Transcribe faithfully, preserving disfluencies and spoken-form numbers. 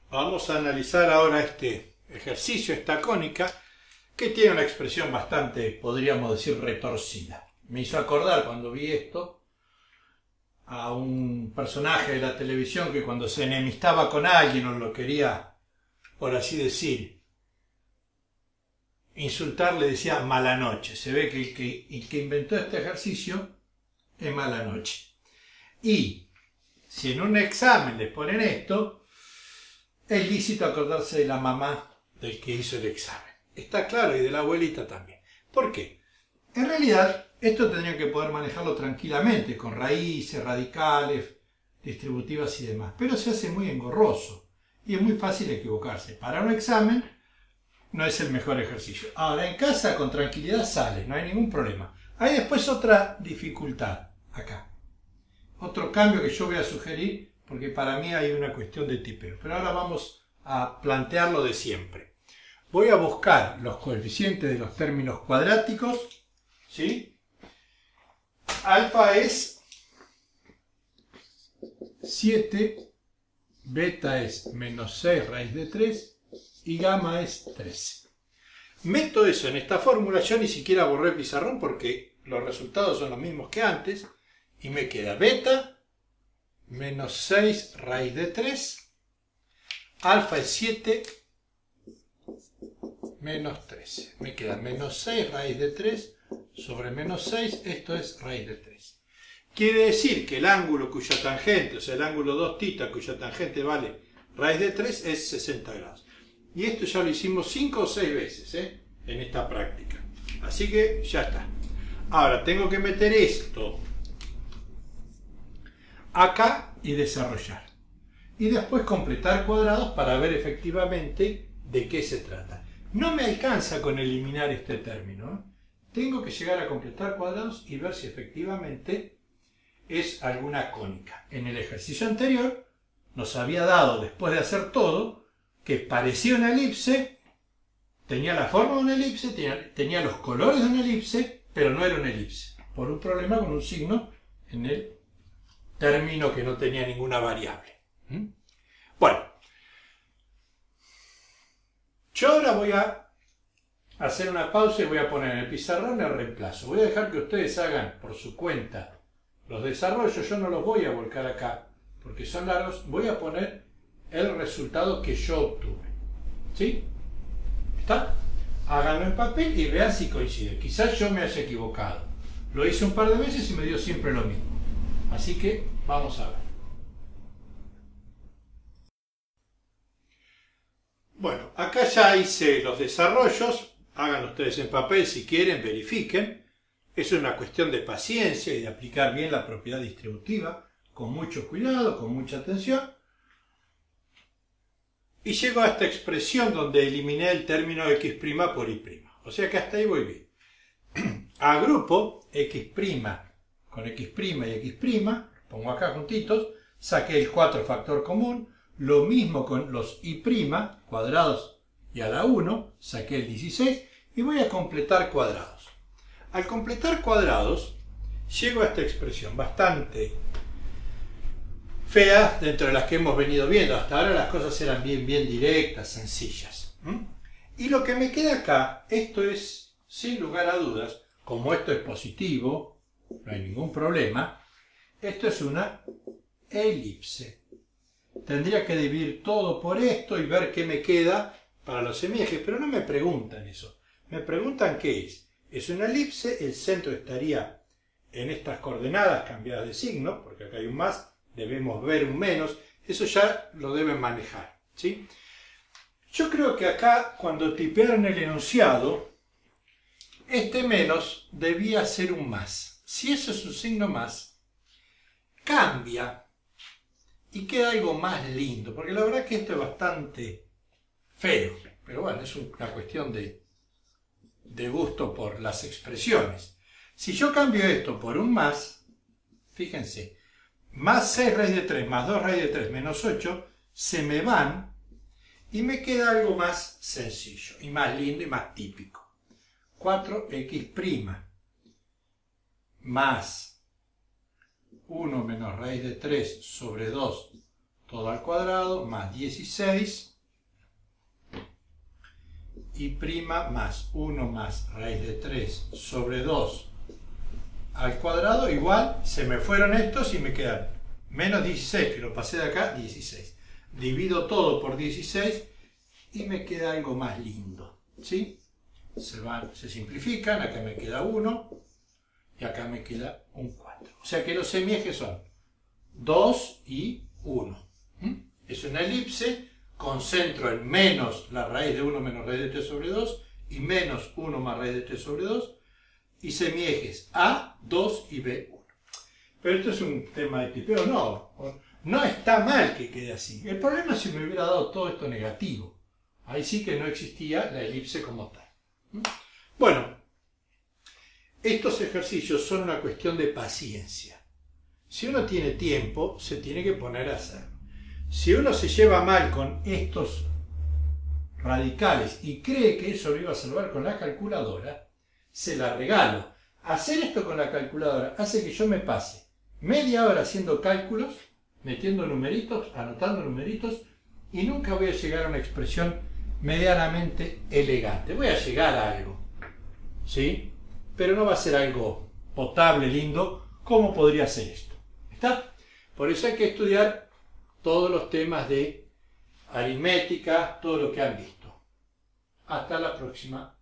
Vamos a analizar ahora este ejercicio, esta cónica, que tiene una expresión bastante, podríamos decir, retorcida. Me hizo acordar cuando vi esto a un personaje de la televisión que cuando se enemistaba con alguien o lo quería, por así decir, insultar, le decía mala noche. Se ve que el que, el que inventó este ejercicio es mala noche. Y si en un examen les ponen esto, es lícito acordarse de la mamá del que hizo el examen. Está claro, y de la abuelita también. ¿Por qué? En realidad, esto tendrían que poder manejarlo tranquilamente, con raíces, radicales, distributivas y demás. Pero se hace muy engorroso y es muy fácil equivocarse. Para un examen no es el mejor ejercicio. Ahora, en casa con tranquilidad sale, no hay ningún problema. Hay después otra dificultad acá. Otro cambio que yo voy a sugerir, porque para mí hay una cuestión de tipeo. Pero ahora vamos a plantearlo de siempre. Voy a buscar los coeficientes de los términos cuadráticos, ¿sí? Alfa es siete, beta es menos seis raíz de tres y gamma es trece. Meto eso en esta fórmula, yo ni siquiera borré el pizarrón porque los resultados son los mismos que antes y me queda beta menos seis raíz de tres, alfa es siete menos trece. Me queda menos seis raíz de tres sobre menos seis, esto es raíz de tres. Quiere decir que el ángulo cuya tangente, o sea el ángulo dos tita cuya tangente vale raíz de tres es sesenta grados. Y esto ya lo hicimos cinco o seis veces ¿eh? en esta práctica. Así que ya está. Ahora tengo que meter esto acá y desarrollar. Y después completar cuadrados para ver efectivamente de qué se trata. No me alcanza con eliminar este término. ¿eh? Tengo que llegar a completar cuadrados y ver si efectivamente es alguna cónica. En el ejercicio anterior nos había dado, después de hacer todo, que parecía una elipse, tenía la forma de una elipse, tenía, tenía los colores de una elipse, pero no era una elipse, por un problema con un signo en el término que no tenía ninguna variable. ¿Mm? Bueno, yo ahora voy a hacer una pausa y voy a poner en el pizarrón el reemplazo. Voy a dejar que ustedes hagan por su cuenta los desarrollos, yo no los voy a volcar acá porque son largos, voy a poner el resultado que yo obtuve. ¿Sí? ¿Está? Háganlo en papel y vean si coincide. Quizás yo me haya equivocado. Lo hice un par de veces y me dio siempre lo mismo. Así que vamos a ver. Bueno, acá ya hice los desarrollos. Hagan ustedes en papel si quieren, verifiquen. Es una cuestión de paciencia y de aplicar bien la propiedad distributiva, con mucho cuidado, con mucha atención. Y llego a esta expresión donde eliminé el término x' por y'. O sea que hasta ahí voy bien. Agrupo x' con x' y x', pongo acá juntitos, saqué el cuatro factor común, lo mismo con los y' cuadrados y a la uno, saqué el dieciséis y voy a completar cuadrados. Al completar cuadrados, llego a esta expresión bastante fea dentro de las que hemos venido viendo. Hasta ahora las cosas eran bien, bien directas, sencillas. ¿Mm? Y lo que me queda acá, esto es, sin lugar a dudas, como esto es positivo, no hay ningún problema, esto es una elipse. Tendría que dividir todo por esto y ver qué me queda para los semiejes, pero no me preguntan eso. Me preguntan qué es. Es una elipse, el centro estaría en estas coordenadas cambiadas de signo, porque acá hay un más, debemos ver un menos, eso ya lo deben manejar, ¿sí? Yo creo que acá, cuando tipearon el enunciado, este menos debía ser un más. Si eso es un signo más, cambia y queda algo más lindo, porque la verdad que esto es bastante feo, pero bueno, es una cuestión de, de gusto por las expresiones. Si yo cambio esto por un más, fíjense, más seis raíz de tres más dos raíz de tres menos ocho, se me van y me queda algo más sencillo y más lindo y más típico. cuatro x' más uno menos raíz de tres sobre dos todo al cuadrado más dieciséis y prima más uno más raíz de tres sobre dos al cuadrado igual, se me fueron estos y me quedan menos dieciséis, que lo pasé de acá, dieciséis. Divido todo por dieciséis y me queda algo más lindo, ¿sí? Se van, se simplifican, acá me queda uno y acá me queda un cuatro. O sea que los semiejes son dos y uno. ¿Mm? Es una elipse, concentro en menos la raíz de uno menos raíz de tres sobre dos y menos uno más raíz de tres sobre dos y semiejes A, dos y B, uno. Pero esto es un tema de tipeo, no, no está mal que quede así. El problema es si me hubiera dado todo esto negativo. Ahí sí que no existía la elipse como tal. ¿Mm? Bueno, estos ejercicios son una cuestión de paciencia. Si uno tiene tiempo, se tiene que poner a hacer. Si uno se lleva mal con estos radicales y cree que eso lo iba a salvar con la calculadora, se la regalo. Hacer esto con la calculadora hace que yo me pase media hora haciendo cálculos, metiendo numeritos, anotando numeritos, y nunca voy a llegar a una expresión medianamente elegante. Voy a llegar a algo, ¿sí? Pero no va a ser algo potable, lindo, como podría ser esto. ¿Está? Por eso hay que estudiar todos los temas de aritmética, todo lo que han visto. Hasta la próxima.